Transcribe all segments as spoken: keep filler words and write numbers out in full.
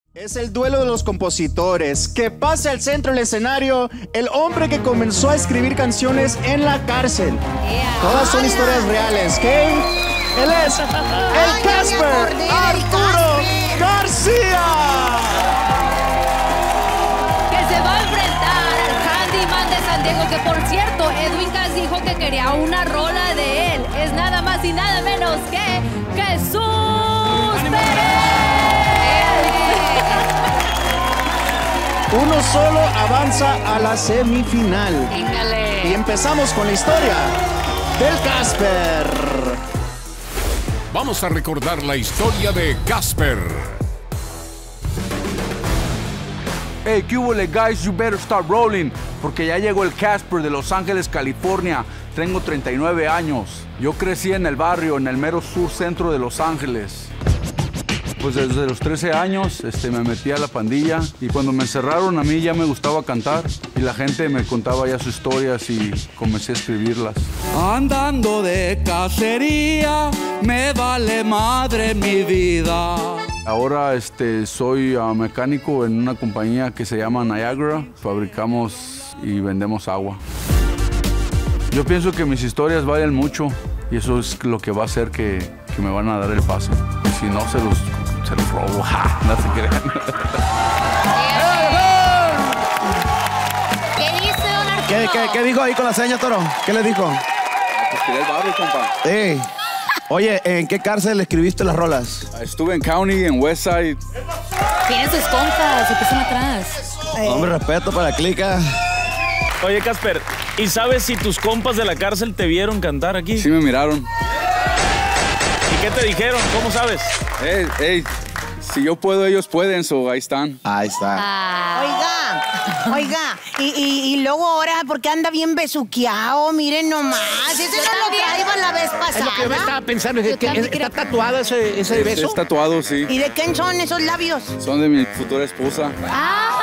Es el duelo de los compositores, que pasa al centro del escenario el hombre que comenzó a escribir canciones en la cárcel. Todas son historias reales, ¿ok? Él es el Casper Arturo García. Que se va a enfrentar al Handyman de San Diego, que por cierto, Edwin Cass dijo que quería una rola de él. Es nada más y nada menos que Jesús Pérez. Uno solo avanza a la semifinal. Véngale. Y empezamos con la historia del Casper. Vamos a recordar la historia de Casper. Hey, ¿qué hubo, guys? You better start rolling. Porque ya llegó el Casper de Los Ángeles, California. Tengo treinta y nueve años. Yo crecí en el barrio, en el mero sur centro de Los Ángeles. Pues desde los trece años este, me metí a la pandilla y cuando me encerraron a mí ya me gustaba cantar y la gente me contaba ya sus historias y comencé a escribirlas. Andando de cacería, me vale madre mi vida. Ahora este, soy uh, mecánico en una compañía que se llama Niagara. Fabricamos y vendemos agua. Yo pienso que mis historias valen mucho y eso es lo que va a hacer que, que me van a dar el paso. Y si no, se los... se los robo. No se crean. ¿Qué dice, don Arturo? ¿Qué, qué, ¿Qué dijo ahí con la seña, Toro? ¿Qué le dijo? Pues quería el barrio, compa. Ey. Oye, ¿en qué cárcel escribiste las rolas? Estuve en County, en Westside. Tienen sus compas, se pasan atrás. Hombre, respeto para la clica. Oye, Casper, ¿y sabes si tus compas de la cárcel te vieron cantar aquí? Sí me miraron. ¿Y qué te dijeron? ¿Cómo sabes? Ey, ey, si yo puedo, ellos pueden, so ahí están. Ahí está. Ah. Oiga, oiga, y, y, y luego ahora, porque anda bien besuqueado, miren nomás. Ese no lo traía la vez pasada. Es lo que yo me estaba pensando, Yo que, también que quería- está tatuado ese, ese Es, beso. es tatuado, sí. ¿Y de quién son esos labios? Son de mi futura esposa. Ah.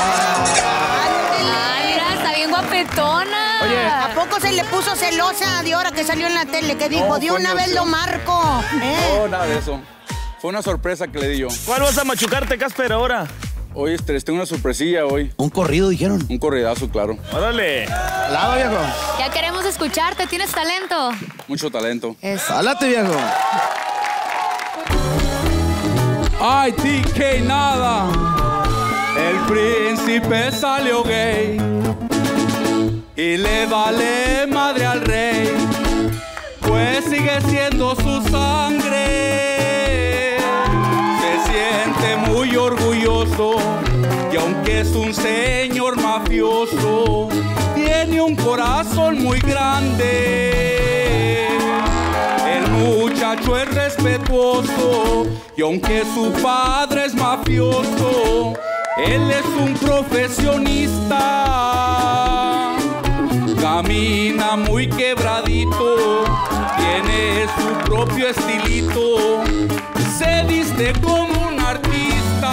Ay, mira, está bien guapetona. Oye, ¿A poco se le puso celosa de ahora que salió en la tele? Que dijo, No, de fue una vez lo emoción. marco. ¿eh? No, nada de eso. Fue una sorpresa que le di yo. ¿Cuál vas a machucarte, Casper, ahora? Hoy este, les tengo una sorpresilla hoy. Un corrido, dijeron. Un corridazo, claro. Órale. Al lado, viejo. Ya queremos escucharte, tienes talento. Mucho talento. Eso. Háblate, viejo. Ay, T K nada. El príncipe salió gay. Y le vale madre al rey. Pues sigue siendo su sangre. Se siente muy orgulloso. Y aunque es un señor mafioso, tiene un corazón muy grande. El muchacho es respetuoso. Y aunque su padre es mafioso, él es un profesionista. Camina muy quebradito, tiene su propio estilito, se viste como un artista,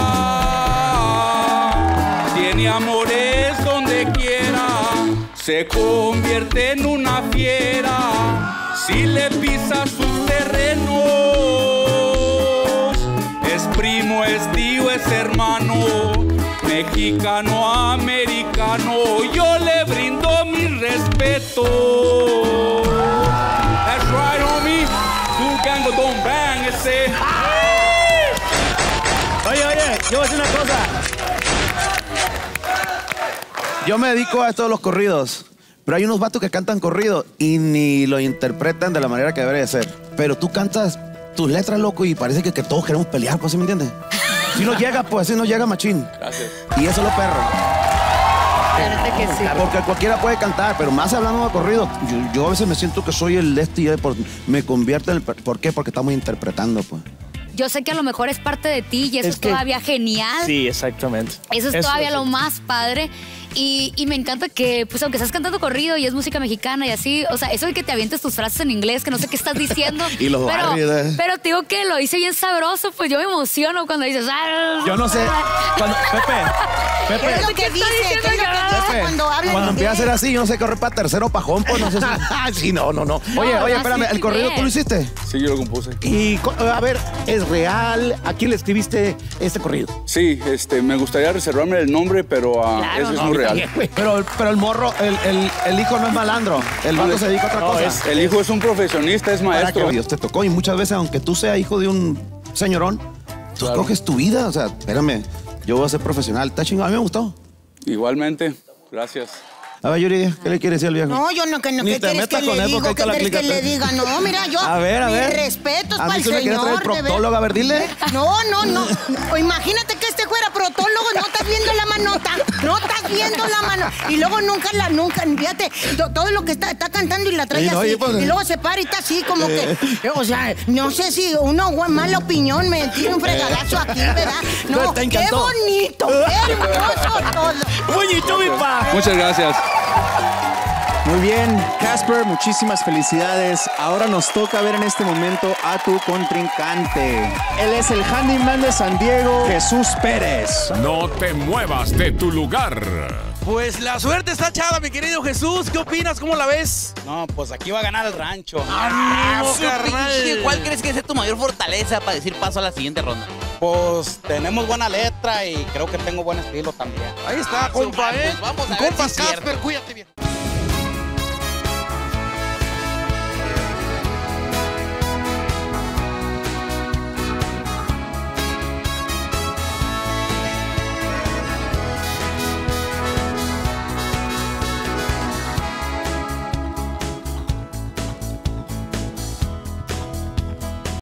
tiene amores donde quiera, se convierte en una fiera, si le pisa sus terrenos, es primo, es tío, es hermano, mexicano, americano, yo le brindo mi respeto. That's right, homie. Tu gango don bang ese. Oye, oye, yo voy a decir una cosa. Yo me dedico a esto de los corridos. Pero hay unos vatos que cantan corrido y ni lo interpretan de la manera que debería ser. Pero tú cantas tus letras, loco, y parece que, que todos queremos pelear, pues, ¿sí me entiendes? Si no llega, pues, si no llega machín. Gracias. Y eso es lo perro. La neta que sí. Porque cualquiera puede cantar, pero más hablando de corrido, yo, yo a veces me siento que soy el de este y de por- me convierto en el... per- ¿Por qué? Porque estamos interpretando, pues. Yo sé que a lo mejor es parte de ti y eso es, Es que- todavía genial. Sí, exactamente. Eso es Eso todavía sí. lo más padre. Y, y me encanta que, pues, aunque estás cantando corrido y es música mexicana y así, o sea, eso de que te avientes tus frases en inglés, que no sé qué estás diciendo. Y los pero, barrios, ¿eh? pero te digo que lo hice bien sabroso, pues yo me emociono cuando dices. "Ah, Yo no sé. Cuando, Pepe, ¿Qué Pepe, es lo que ¿Qué dice? está ¿Qué es lo diciendo que yo? dice? Jefe, cuando hablan cuando empieza a ser así, yo no sé correr para tercero pajón, pues no sé si... Sí, no, no, no. Oye, No, oye, no, espérame, sí, ¿el sí, corrido bien. tú lo hiciste? Sí, yo lo compuse. Y, co- a ver, ¿es real? ¿A quién le escribiste este corrido? Sí, este, me gustaría reservarme el nombre, pero uh, Claro. ese es No, muy real. Bien, güey. Pero, pero el morro, el, el, el hijo no es malandro. El vato se dedica a otra No, cosa. es- El hijo es un profesionista, es Para maestro. que Dios te tocó. Y muchas veces, aunque tú seas hijo de un señorón, tú Claro. escoges tu vida. O sea, espérame, yo voy a ser profesional. Está chingón, a mí me gustó. Igualmente, gracias. A ver, Yuri, ¿qué le quiere decir al viejo? No, yo no, que no, Ni ¿qué te quieres metas que con le él digo? porque ¿Qué ahí está la quieres que le aplicación. diga? No, mira, yo... A ver, a ver. Mis respetos A para mí el se me quiere señor. traer el de ver- proctólogo, a ver, dile. No, no, no. O imagínate que este fuera protólogo, no estás viendo la manota, no estás viendo la mano. Y luego nunca la, nunca, fíjate, to- todo lo que está, está cantando y la trae Sí, no, así. oye, pues, y luego se para y está así como que, o sea, no sé si una gua- mala opinión me tira un fregadazo aquí, ¿verdad? No, No, te qué encantó. bonito, qué hermoso todo. Bonito, mi pa. Muchas gracias. Muy bien, Casper, muchísimas felicidades. Ahora nos toca ver en este momento a tu contrincante. Él es el handyman de San Diego, Jesús Pérez. No te muevas de tu lugar. Pues la suerte está echada, mi querido Jesús. ¿Qué opinas? ¿Cómo la ves? No, pues aquí va a ganar el rancho. ¡Ánimo, Su carnal! pinche, ¿Cuál crees que es tu mayor fortaleza para decir paso a la siguiente ronda? Pues tenemos buena letra y creo que tengo buen estilo también. Ahí está, compa, ¿eh? Pues vamos a ver Compa si es cierto. Casper, cuídate bien.